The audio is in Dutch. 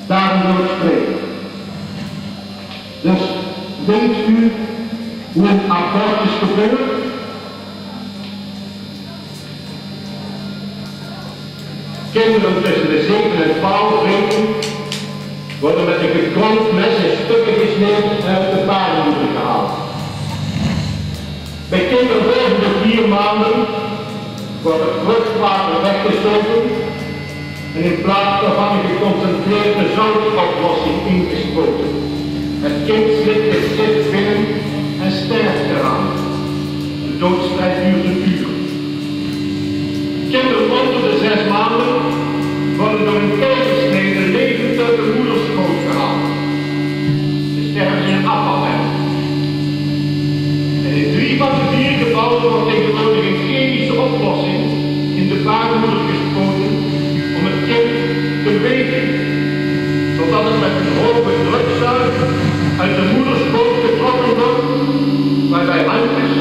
daarom wil ik spreken. Dus weet u hoe een abortus gebeurt? Kinderen tussen de 7 en 12 weken worden met een gekromd mes in stukken gesneden en uit de baarmoeder gehaald. Bij kinderen boven de 4 maanden wordt het vruchtwater weggezogen en in plaats daarvan een geconcentreerde zoutoplossing ingespoten. Het kind slikt het gif binnen en sterft eraan. De doodstrijd duurt een uur. Kinderen onder de 6 maanden worden door een keizersnede levend uit de moederschoot gehaald. Ze sterven in een afvalbed. En in 3 van de 4 gevallen wordt tegenwoordig een chemische oplossing in de baarmoeder gespoten om het kind te wegen, zodat het met een hoge drukzuig uit de moederschoot getrokken wordt, waarbij handjes